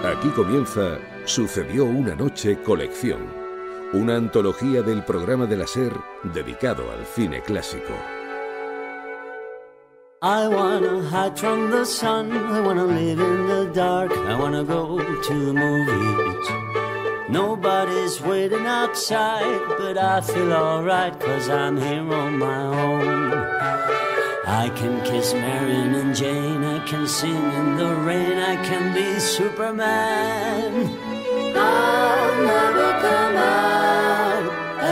Aquí comienza Sucedió una noche colección, una antología del programa de la SER dedicado al cine clásico. I wanna hide from the sun, I wanna live in the dark, I wanna go to the movies. Nobody's waiting outside, but I feel alright, 'cause I'm here on my own. I can kiss Marion and Jane, I can sing in the rain, I can be Superman. I'll never come out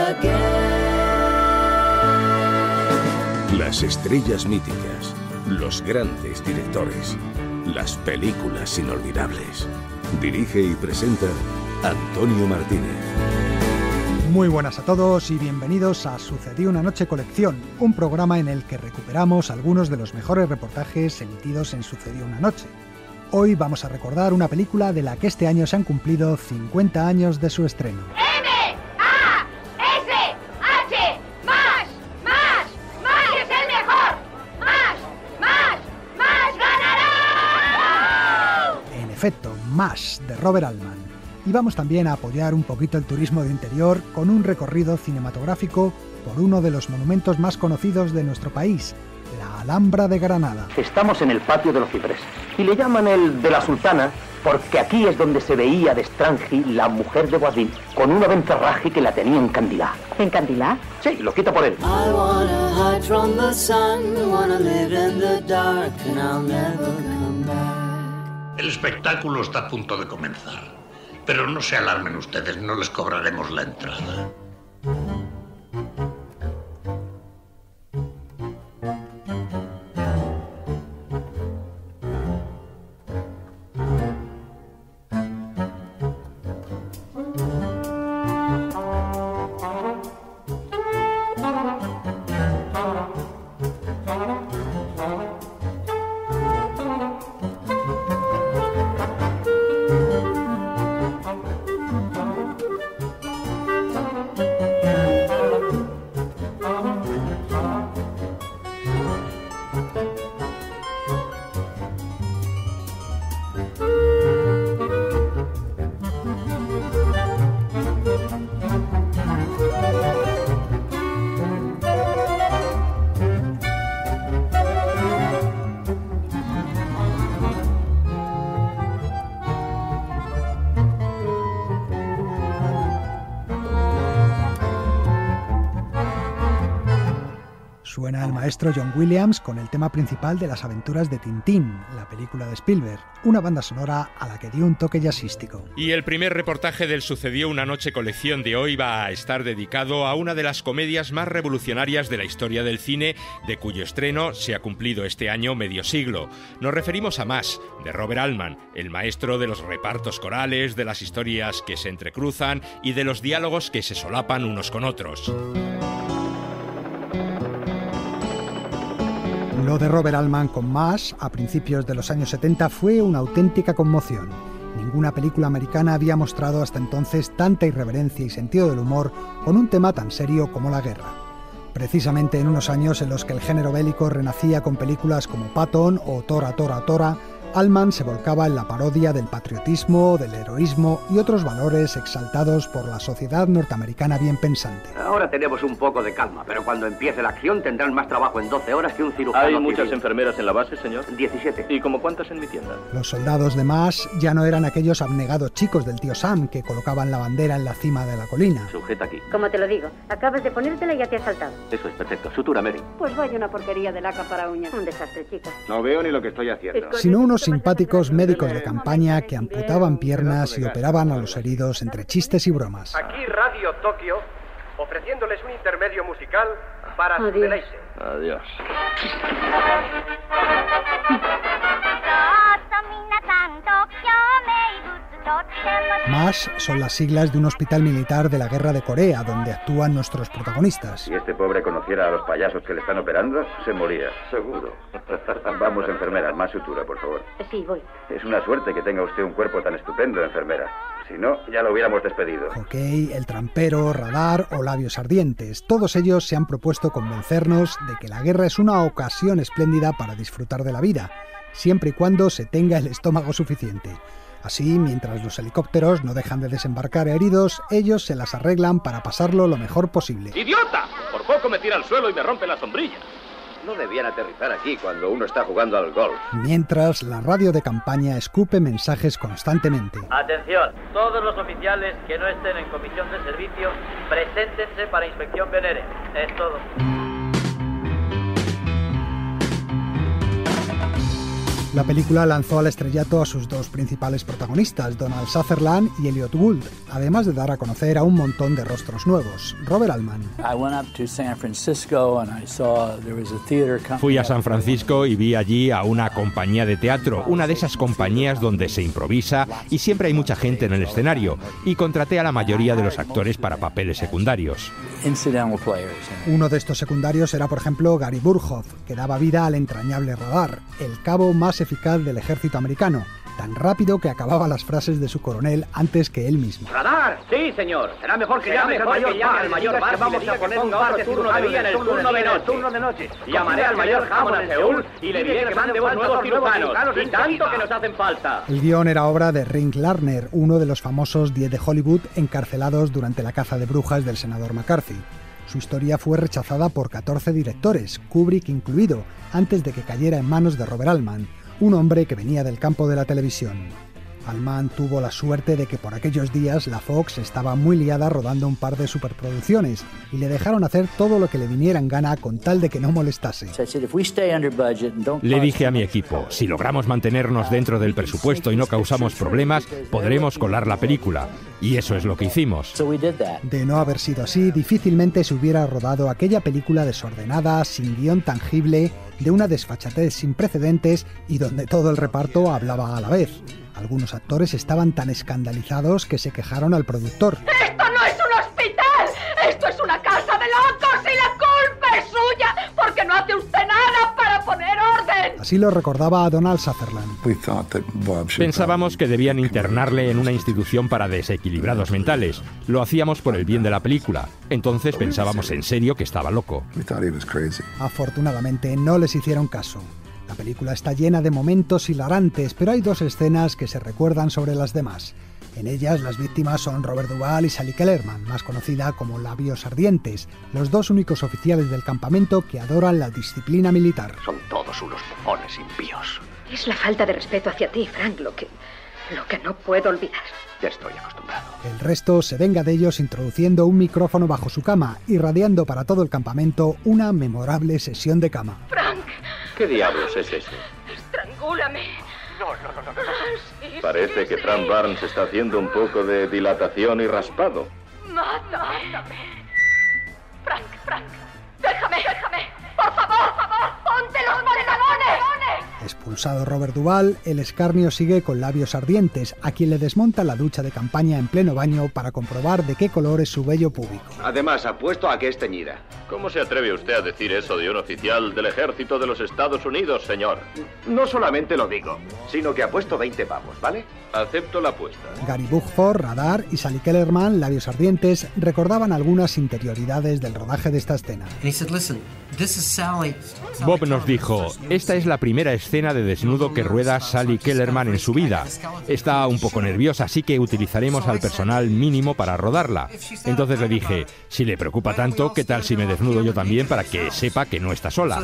again. Las estrellas míticas, los grandes directores, las películas inolvidables. Dirige y presenta Antonio Martínez. Muy buenas a todos y bienvenidos a Sucedió una noche colección, un programa en el que recuperamos algunos de los mejores reportajes emitidos en Sucedió una noche. Hoy vamos a recordar una película de la que este año se han cumplido 50 años de su estreno. M-A-S-H, más es el mejor, más ganará. En efecto, MASH, de Robert Altman. Y vamos también a apoyar un poquito el turismo de interior con un recorrido cinematográfico por uno de los monumentos más conocidos de nuestro país, la Alhambra de Granada. Estamos en el patio de los cipreses y le llaman el de la Sultana porque aquí es donde se veía de Strangi, la mujer de Boisville, con una vencerraje que la tenía encandilada. ¿Encandilada? Sí, lo quita por él. I wanna hide from the sun, I wanna live in the dark, and I'll never come back. El espectáculo está a punto de comenzar. Pero no se alarmen ustedes, no les cobraremos la entrada. Suena el maestro John Williams con el tema principal de Las aventuras de Tintín, la película de Spielberg, una banda sonora a la que dio un toque jazzístico. Y el primer reportaje del Sucedió una noche colección de hoy va a estar dedicado a una de las comedias más revolucionarias de la historia del cine, de cuyo estreno se ha cumplido este año medio siglo. Nos referimos a MASH, de Robert Altman, el maestro de los repartos corales, de las historias que se entrecruzan y de los diálogos que se solapan unos con otros. Lo de Robert Altman con MASH a principios de los años 70 fue una auténtica conmoción. Ninguna película americana había mostrado hasta entonces tanta irreverencia y sentido del humor con un tema tan serio como la guerra. Precisamente en unos años en los que el género bélico renacía con películas como Patton o Tora, Tora, Tora, Altman se volcaba en la parodia del patriotismo, del heroísmo y otros valores exaltados por la sociedad norteamericana bien pensante. Ahora tenemos un poco de calma, pero cuando empiece la acción tendrán más trabajo en 12 horas que un cirujano. ¿Hay muchas enfermeras en la base, señor? 17. ¿Y como cuántas en mi tienda? Los soldados de MASH ya no eran aquellos abnegados chicos del tío Sam que colocaban la bandera en la cima de la colina. Sujeta aquí. Como te lo digo, acabas de ponértela y ya te has saltado. Eso es perfecto. Sutura, Mary. Pues vaya una porquería de laca para uñas. Un desastre, chica. No veo ni lo que estoy haciendo. Sino unos simpáticos médicos de campaña que amputaban piernas y operaban a los heridos entre chistes y bromas. Aquí Radio Tokio, ofreciéndoles un intermedio musical para su deleite. Adiós. MASH son las siglas de un hospital militar de la guerra de Corea, donde actúan nuestros protagonistas. Si este pobre conociera a los payasos que le están operando, se moría, seguro. Vamos, enfermera, más sutura, por favor. Sí, voy. Es una suerte que tenga usted un cuerpo tan estupendo, enfermera. Si no, ya lo hubiéramos despedido. Ok, El Trampero, Radar o Labios Ardientes. Todos ellos se han propuesto convencernos de que la guerra es una ocasión espléndida para disfrutar de la vida, siempre y cuando se tenga el estómago suficiente. Así, mientras los helicópteros no dejan de desembarcar heridos, ellos se las arreglan para pasarlo lo mejor posible. ¡Idiota! Por poco me tira al suelo y me rompe la sombrilla. No debían aterrizar aquí cuando uno está jugando al golf. Mientras, la radio de campaña escupe mensajes constantemente. Atención, todos los oficiales que no estén en comisión de servicio, preséntense para inspección venere. Es todo. La película lanzó al estrellato a sus dos principales protagonistas, Donald Sutherland y Elliot Gould, además de dar a conocer a un montón de rostros nuevos. Robert Altman. Fui a San Francisco y vi allí a una compañía de teatro, una de esas compañías donde se improvisa y siempre hay mucha gente en el escenario, y contraté a la mayoría de los actores para papeles secundarios. Uno de estos secundarios era, por ejemplo, Gary Burghoff, que daba vida al entrañable Radar, el cabo más eficaz del ejército americano, tan rápido que acababa las frases de su coronel antes que él mismo. ¡Radar! Sí, señor. Será mejor que llame al mayor Bar. Vamos a poner un par de turno de día en el turno de noche. Llamaré al mayor Hammond en Seúl y le diré que mandemos nuevos cirujanos, y tanto que nos hacen falta. El guión era obra de Ring Lardner, uno de los famosos 10 de Hollywood encarcelados durante la caza de brujas del senador McCarthy. Su historia fue rechazada por 14 directores, Kubrick incluido, antes de que cayera en manos de Robert Altman, un hombre que venía del campo de la televisión. Altman tuvo la suerte de que por aquellos días la Fox estaba muy liada rodando un par de superproducciones y le dejaron hacer todo lo que le viniera en gana con tal de que no molestase. Le dije a mi equipo, si logramos mantenernos dentro del presupuesto y no causamos problemas, podremos colar la película. Y eso es lo que hicimos. De no haber sido así, difícilmente se hubiera rodado aquella película desordenada, sin guión tangible, de una desfachatez sin precedentes y donde todo el reparto hablaba a la vez. Algunos actores estaban tan escandalizados que se quejaron al productor. ¡Esto no es un hospital! ¡Esto es una casa de locos y la culpa es suya! ¡Porque no hace usted nada para poner orden! Así lo recordaba a Donald Sutherland. Pensábamos que debían internarle en una institución para desequilibrados mentales. Lo hacíamos por el bien de la película. Entonces pensábamos en serio que estaba loco. Afortunadamente no les hicieron caso. La película está llena de momentos hilarantes, pero hay dos escenas que se recuerdan sobre las demás. En ellas las víctimas son Robert Duvall y Sally Kellerman, más conocida como Labios Ardientes, los dos únicos oficiales del campamento que adoran la disciplina militar. Son todos unos bufones impíos. Es la falta de respeto hacia ti, Frank, lo que no puedo olvidar. Ya estoy acostumbrado. El resto se venga de ellos introduciendo un micrófono bajo su cama, irradiando para todo el campamento una memorable sesión de cama. ¡Frank! ¿Qué diablos es eso? ¡Estrangúlame! No. Sí, Parece que Frank Barnes está haciendo un poco de dilatación y raspado. ¡Mátame! Frank, déjame. Por favor, ponte los pantalones. Expulsado Robert Duvall, el escarnio sigue con Labios Ardientes, a quien le desmonta la ducha de campaña en pleno baño para comprobar de qué color es su vello púbico. Además, apuesto a que es teñida. ¿Cómo se atreve usted a decir eso de un oficial del ejército de los Estados Unidos, señor? No solamente lo digo, sino que apuesto 20 pavos, ¿vale? Acepto la apuesta. Gary Burghoff, Radar y Sally Kellerman, Labios Ardientes, recordaban algunas interioridades del rodaje de esta escena. Bob nos dijo, esta es la primera escena de desnudo que rueda Sally Kellerman en su vida. Está un poco nerviosa, así que utilizaremos al personal mínimo para rodarla. Entonces le dije, si le preocupa tanto, ¿qué tal si me desnudo yo también para que sepa que no está sola?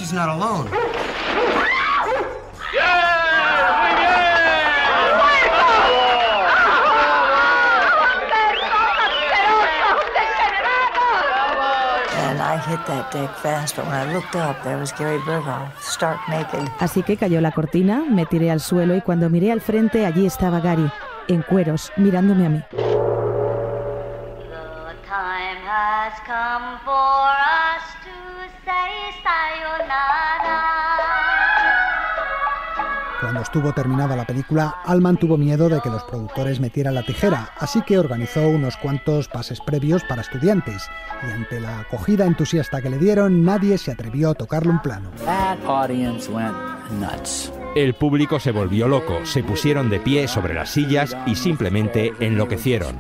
Así que cayó la cortina, me tiré al suelo y cuando miré al frente allí estaba Gary, en cueros, mirándome a mí. Cuando estuvo terminada la película, Altman tuvo miedo de que los productores metieran la tijera, así que organizó unos cuantos pases previos para estudiantes, y ante la acogida entusiasta que le dieron, nadie se atrevió a tocarle un plano. El público se volvió loco, se pusieron de pie sobre las sillas y simplemente enloquecieron.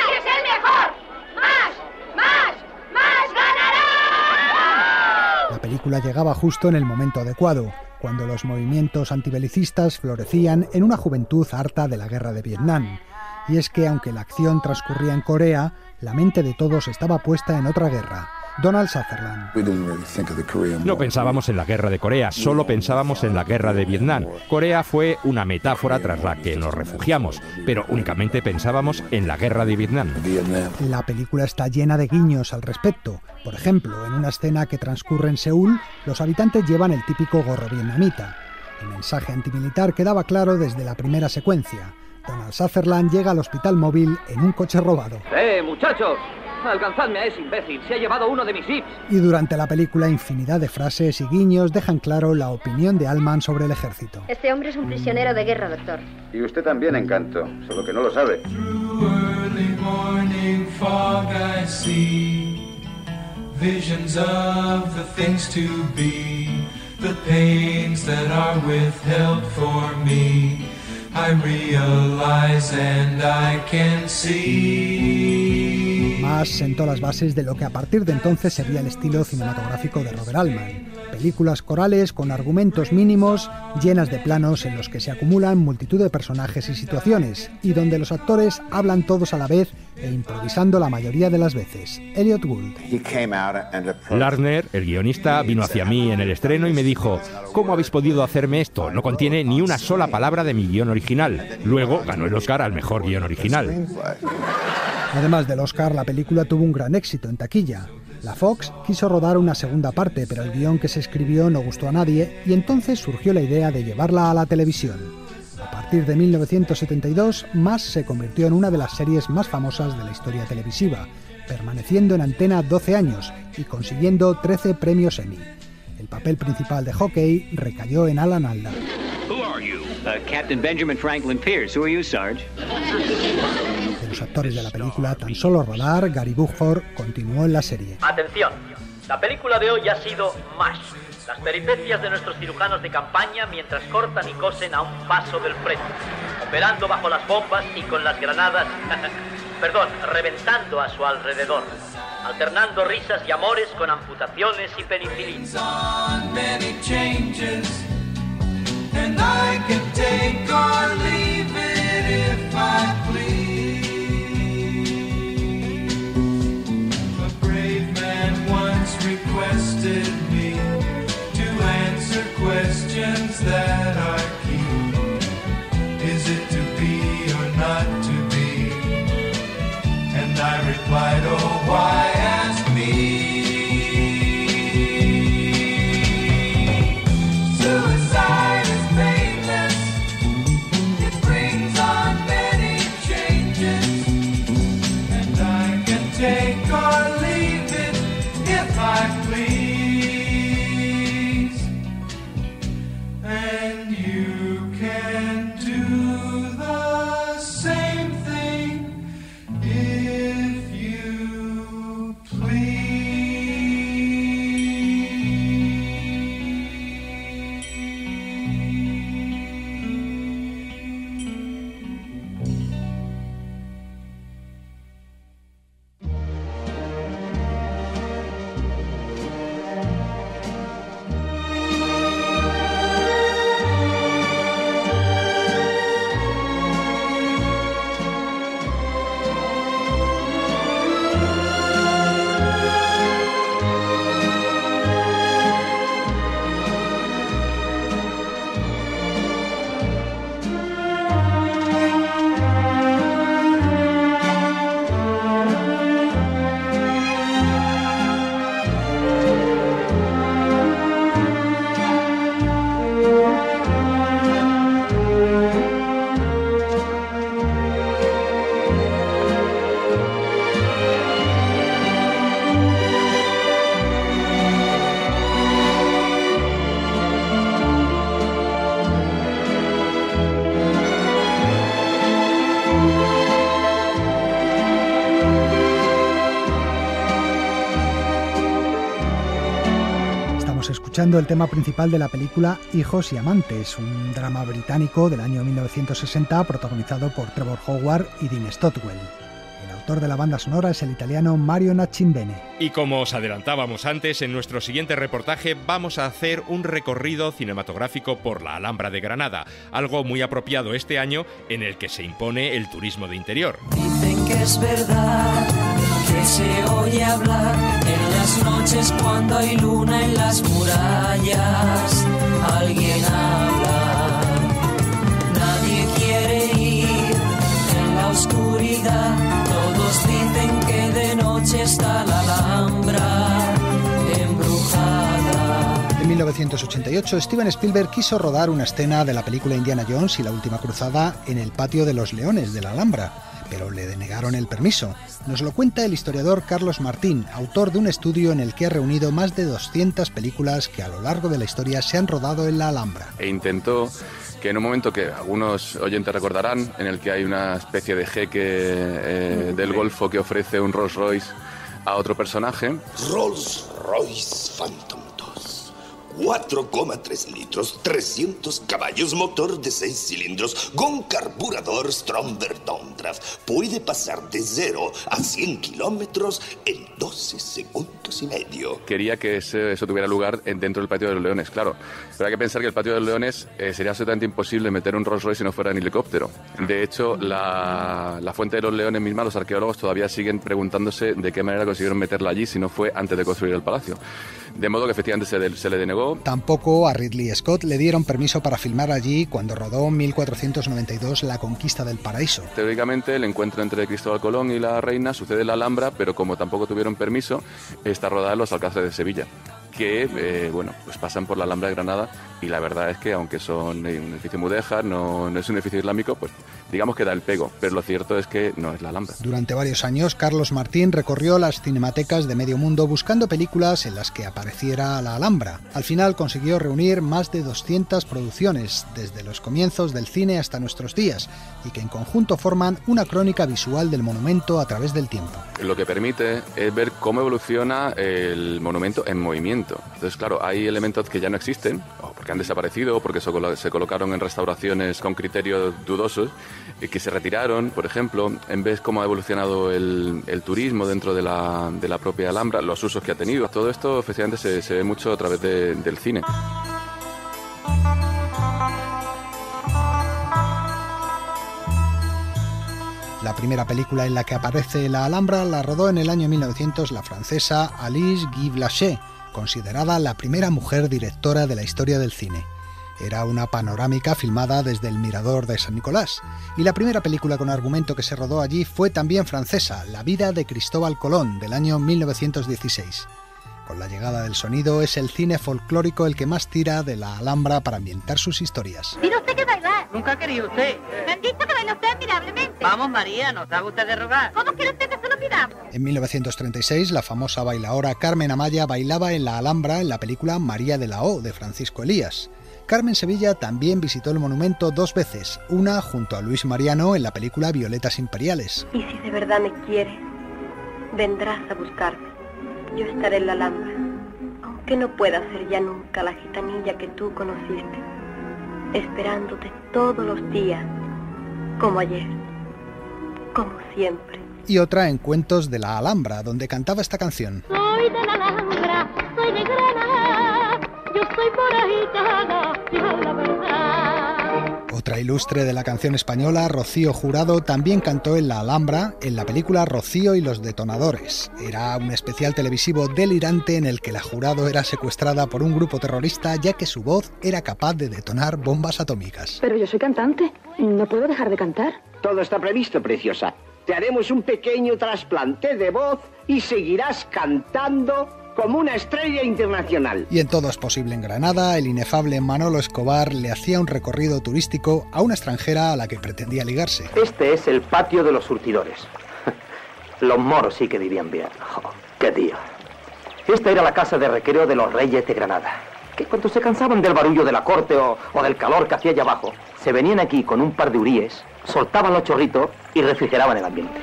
La película llegaba justo en el momento adecuado, cuando los movimientos antibelicistas florecían en una juventud harta de la guerra de Vietnam. Y es que, aunque la acción transcurría en Corea, la mente de todos estaba puesta en otra guerra. Donald Sutherland. No pensábamos en la guerra de Corea, solo pensábamos en la guerra de Vietnam. Corea fue una metáfora tras la que nos refugiamos, pero únicamente pensábamos en la guerra de Vietnam. La película está llena de guiños al respecto. Por ejemplo, en una escena que transcurre en Seúl, los habitantes llevan el típico gorro vietnamita. El mensaje antimilitar quedaba claro desde la primera secuencia. Donald Sutherland llega al hospital móvil en un coche robado. Muchachos! ¡Alcanzadme a ese imbécil! ¡Se ha llevado uno de mis zips! Y durante la película, infinidad de frases y guiños dejan claro la opinión de Allman sobre el ejército. Este hombre es un prisionero de guerra, doctor. Y usted también, Encanto, solo que no lo sabe. Visions of the things to be, the pains that are withheld for me. I realize and I can see. Más sentó las bases de lo que a partir de entonces sería el estilo cinematográfico de Robert Altman. Películas corales con argumentos mínimos, llenas de planos en los que se acumulan multitud de personajes y situaciones, y donde los actores hablan todos a la vez e improvisando la mayoría de las veces. Elliot Gould. Lerner, el guionista, vino hacia mí en el estreno y me dijo: ¿cómo habéis podido hacerme esto? No contiene ni una sola palabra de mi guión original. Luego ganó el Oscar al mejor guión original. Además del Oscar, la película tuvo un gran éxito en taquilla. La Fox quiso rodar una segunda parte, pero el guión que se escribió no gustó a nadie y entonces surgió la idea de llevarla a la televisión. A partir de 1972, Mash se convirtió en una de las series más famosas de la historia televisiva, permaneciendo en antena 12 años y consiguiendo 13 premios Emmy. El papel principal de hockey recayó en Alan Alda. Captain Benjamin Franklin Pierce. Who are you, Sarge? De los actores de la película, tan solo rodar, Gary Buford continuó en la serie. Atención, la película de hoy ha sido Mash, las peripecias de nuestros cirujanos de campaña mientras cortan y cosen a un paso del frente, operando bajo las bombas y con las granadas, reventando a su alrededor, alternando risas y amores con amputaciones y penicilina. And I can take or leave it if I please. A brave man once requested me to answer questions that are key. Is it to be or not to be? And I replied, oh, why ask me? Suicide is painless. It brings on many changes. And I can take or leave it if I please. And you can do the same thing if you please. Escuchando el tema principal de la película Hijos y Amantes, un drama británico del año 1960 protagonizado por Trevor Howard y Dean Stockwell. El autor de la banda sonora es el italiano Mario Nacimbene. Y como os adelantábamos antes, en nuestro siguiente reportaje vamos a hacer un recorrido cinematográfico por la Alhambra de Granada, algo muy apropiado este año en el que se impone el turismo de interior. Dicen que es verdad, que se oye hablar en las noches cuando hay luna en las murallas. Alguien habla, nadie quiere ir en la oscuridad. Todos dicen que de noche está la Alhambra embrujada. En 1988, Steven Spielberg quiso rodar una escena de la película Indiana Jones y la Última Cruzada en el patio de los Leones de la Alhambra, pero le denegaron el permiso. Nos lo cuenta el historiador Carlos Martín, autor de un estudio en el que ha reunido más de 200 películas que a lo largo de la historia se han rodado en la Alhambra. E intentó que en un momento que algunos oyentes recordarán, en el que hay una especie de jeque del Golfo que ofrece un Rolls Royce a otro personaje. Rolls Royce Phantom 4,3 litros, 300 caballos, motor de 6 cilindros, con carburador Stromberg Downdraft. Puede pasar de 0 a 100 kilómetros en 12 segundos y medio. Quería que eso tuviera lugar dentro del Patio de los Leones, claro. Pero hay que pensar que el Patio de los Leones sería absolutamente imposible meter un Rolls Royce si no fuera en helicóptero. De hecho, la Fuente de los Leones misma, los arqueólogos todavía siguen preguntándose de qué manera consiguieron meterla allí si no fue antes de construir el palacio. De modo que efectivamente se le denegó. Tampoco a Ridley Scott le dieron permiso para filmar allí cuando rodó en 1492 La Conquista del Paraíso. Teóricamente el encuentro entre Cristóbal Colón y la reina sucede en la Alhambra, pero como tampoco tuvieron permiso, está rodada en los Alcázares de Sevilla, que pues pasan por la Alhambra de Granada, y la verdad es que aunque son un edificio mudéjar, no es un edificio islámico, pues digamos que da el pego, pero lo cierto es que no es la Alhambra. Durante varios años Carlos Martín recorrió las cinematecas de medio mundo buscando películas en las que apareciera la Alhambra. Al final consiguió reunir más de 200 producciones, desde los comienzos del cine hasta nuestros días, y que en conjunto forman una crónica visual del monumento a través del tiempo. Lo que permite es ver cómo evoluciona el monumento en movimiento. Entonces, claro, hay elementos que ya no existen, o porque han desaparecido, o porque se colocaron en restauraciones con criterios dudosos, que se retiraron, por ejemplo, en vez cómo ha evolucionado el turismo dentro de la propia Alhambra, los usos que ha tenido. Todo esto, efectivamente, se ve mucho a través del cine. La primera película en la que aparece la Alhambra la rodó en el año 1900 la francesa Alice Guy Blaché, considerada la primera mujer directora de la historia del cine. Era una panorámica filmada desde el Mirador de San Nicolás, y la primera película con argumento que se rodó allí fue también francesa, La vida de Cristóbal Colón, del año 1916. Con la llegada del sonido, es el cine folclórico el que más tira de la Alhambra para ambientar sus historias. ¿Tiene usted que bailar? ¿Nunca ha querido usted? Me han dicho que baila usted admirablemente. Vamos, María, ¿nos da usted de rogar? ¿Cómo quiere usted que se lo pidamos? En 1936, la famosa bailaora Carmen Amaya bailaba en la Alhambra en la película María de la O, de Francisco Elías. Carmen Sevilla también visitó el monumento 2 veces, una junto a Luis Mariano en la película Violetas Imperiales. Y si de verdad me quieres, vendrás a buscarme. Yo estaré en la Alhambra, aunque no pueda ser ya nunca la gitanilla que tú conociste, esperándote todos los días, como ayer, como siempre. Y otra en Cuentos de la Alhambra, donde cantaba esta canción. Soy de la Alhambra, soy de Granada, yo soy forajita, digo la verdad. Otra ilustre de la canción española, Rocío Jurado, también cantó en la Alhambra en la película Rocío y los detonadores. Era un especial televisivo delirante en el que la Jurado era secuestrada por un grupo terrorista, ya que su voz era capaz de detonar bombas atómicas. Pero yo soy cantante, no puedo dejar de cantar. Todo está previsto, preciosa. Te haremos un pequeño trasplante de voz y seguirás cantando como una estrella internacional. Y en Todo es posible en Granada, el inefable Manolo Escobar le hacía un recorrido turístico a una extranjera a la que pretendía ligarse. Este es el patio de los surtidores. Los moros sí que vivían bien. Oh, ¡qué tío! Esta era la casa de recreo de los reyes de Granada, que cuando se cansaban del barullo de la corte o del calor que hacía allá abajo, se venían aquí con un par de huríes, soltaban los chorritos y refrigeraban el ambiente.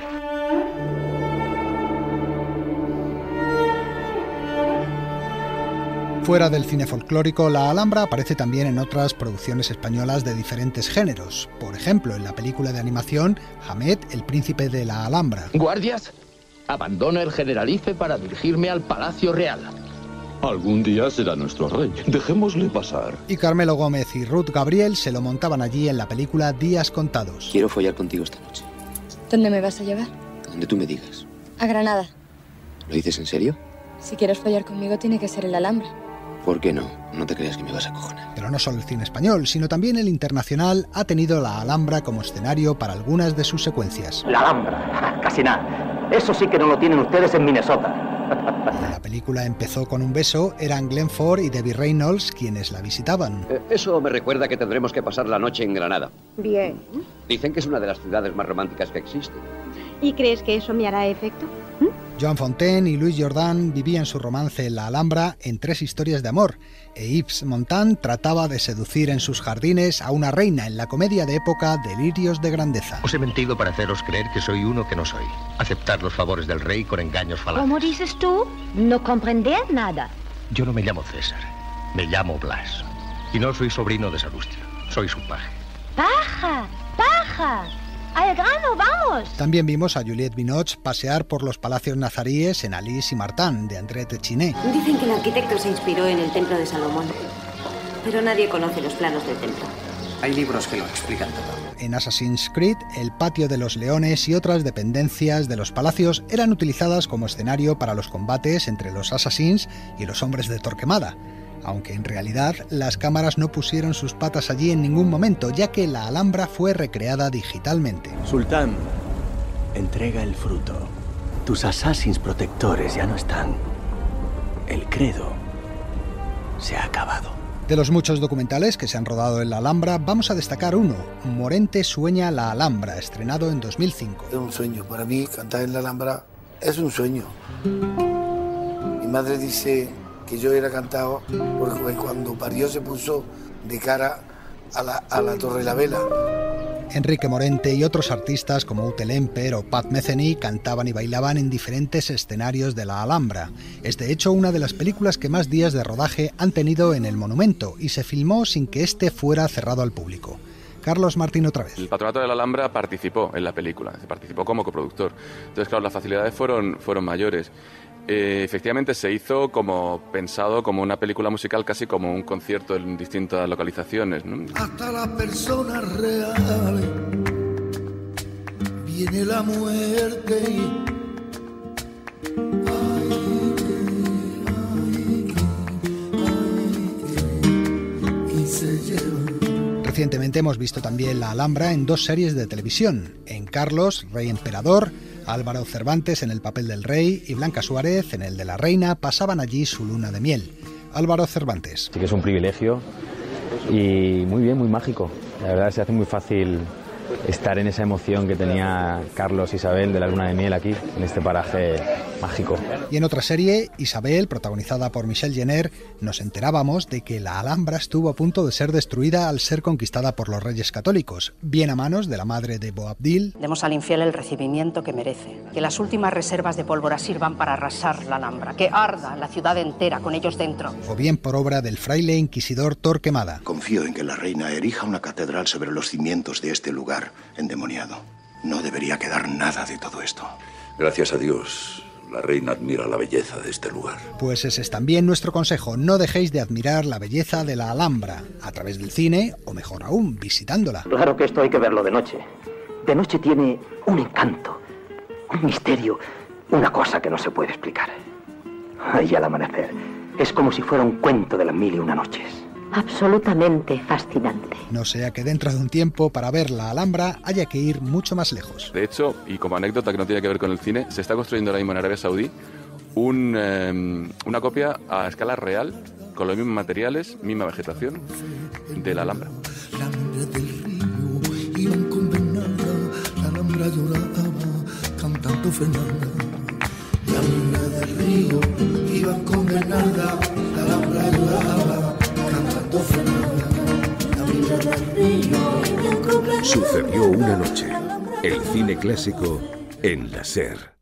Fuera del cine folclórico, la Alhambra aparece también en otras producciones españolas de diferentes géneros. Por ejemplo, en la película de animación Hamed, el príncipe de la Alhambra. Guardias, abandona el Generalife para dirigirme al Palacio Real. Algún día será nuestro rey. Dejémosle pasar. Y Carmelo Gómez y Ruth Gabriel se lo montaban allí en la película Días Contados. Quiero follar contigo esta noche. ¿Dónde me vas a llevar? Donde tú me digas. A Granada. ¿Lo dices en serio? Si quieres follar conmigo tiene que ser en la Alhambra. ¿Por qué no? No te creas que me vas a acojonar. Pero no solo el cine español, sino también el internacional ha tenido la Alhambra como escenario para algunas de sus secuencias. La Alhambra, casi nada. Eso sí que no lo tienen ustedes en Minnesota. La película empezó con un beso, eran Glenn Ford y Debbie Reynolds quienes la visitaban. Eso me recuerda que tendremos que pasar la noche en Granada. Bien. Dicen que es una de las ciudades más románticas que existen. ¿Y crees que eso me hará efecto? Joan Fontaine y Louis Jordan vivían su romance en la Alhambra en 3 historias de amor, e Yves Montand trataba de seducir en sus jardines a una reina en la comedia de época Delirios de Grandeza. Os he mentido para haceros creer que soy uno que no soy. Aceptar los favores del rey con engaños falaces. ¿Cómo dices tú? No comprender nada. Yo no me llamo César, me llamo Blas. Y no soy sobrino de Salustio, soy su paje. ¡Paja! ¡Paja! ¡Al grano, vamos! También vimos a Juliette Binoche pasear por los palacios nazaríes en Alice y Martin, de André Téchiné. Dicen que el arquitecto se inspiró en el templo de Salomón, pero nadie conoce los planos del templo. Hay libros que lo explican todo. En Assassin's Creed, el patio de los leones y otras dependencias de los palacios eran utilizadas como escenario para los combates entre los assassins y los hombres de Torquemada, aunque en realidad las cámaras no pusieron sus patas allí en ningún momento, ya que la Alhambra fue recreada digitalmente. Sultán, entrega el fruto. Tus assassins protectores ya no están. El credo se ha acabado. De los muchos documentales que se han rodado en la Alhambra, vamos a destacar uno, Morente sueña la Alhambra, estrenado en 2005. Es un sueño, para mí cantar en la Alhambra es un sueño. Mi madre dice que yo era cantado porque cuando parió se puso de cara a la Torre de la Vela. Enrique Morente y otros artistas como Ute Lemper o Pat Metheny cantaban y bailaban en diferentes escenarios de la Alhambra. Es de hecho una de las películas que más días de rodaje han tenido en el monumento y se filmó sin que este fuera cerrado al público. Carlos Martín otra vez. El Patronato de la Alhambra participó en la película, participó como coproductor. Entonces, claro, las facilidades fueron mayores. Efectivamente se hizo como pensado como una película musical, casi como un concierto en distintas localizaciones, ¿no? Hasta las personas reales viene la muerte y se lleva. Recientemente hemos visto también la Alhambra en 2 series de televisión, en Carlos, Rey Emperador. Álvaro Cervantes en el papel del rey y Blanca Suárez en el de la reina pasaban allí su luna de miel. Álvaro Cervantes. Sí que es un privilegio y muy bien, muy mágico. La verdad se hace muy fácil estar en esa emoción que tenía Carlos e Isabel de la luna de miel aquí, en este paraje mágico. Y en otra serie, Isabel, protagonizada por Michelle Jenner, nos enterábamos de que la Alhambra estuvo a punto de ser destruida al ser conquistada por los reyes católicos, bien a manos de la madre de Boabdil. Demos al infiel el recibimiento que merece, que las últimas reservas de pólvora sirvan para arrasar la Alhambra, que arda la ciudad entera con ellos dentro. O bien por obra del fraile inquisidor Torquemada. Confío en que la reina erija una catedral sobre los cimientos de este lugar endemoniado. No debería quedar nada de todo esto. Gracias a Dios, la reina admira la belleza de este lugar. Pues ese es también nuestro consejo. No dejéis de admirar la belleza de la Alhambra, a través del cine, o mejor aún, visitándola. Claro que esto hay que verlo de noche. De noche tiene un encanto, un misterio, una cosa que no se puede explicar. Y al amanecer, es como si fuera un cuento de las 1001 noches. Absolutamente fascinante. No sea que dentro de un tiempo, para ver la Alhambra, haya que ir mucho más lejos. De hecho, y como anécdota que no tiene que ver con el cine, se está construyendo ahora mismo en Arabia Saudí una copia a escala real, con los mismos materiales, misma vegetación, de la Alhambra. La niña del río iban condenada, la Alhambra lloraba, cantando Fernanda. La niña del río iban condenada, la Alhambra lloraba, cantando Fernanda. La niña del río iban condenada. Sucedió una noche. El cine clásico en la SER.